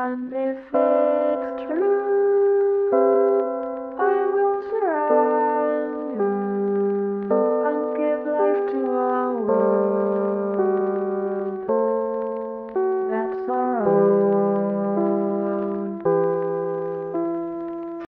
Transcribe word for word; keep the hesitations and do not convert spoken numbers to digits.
And if it's true, I will surround you and give life to our world.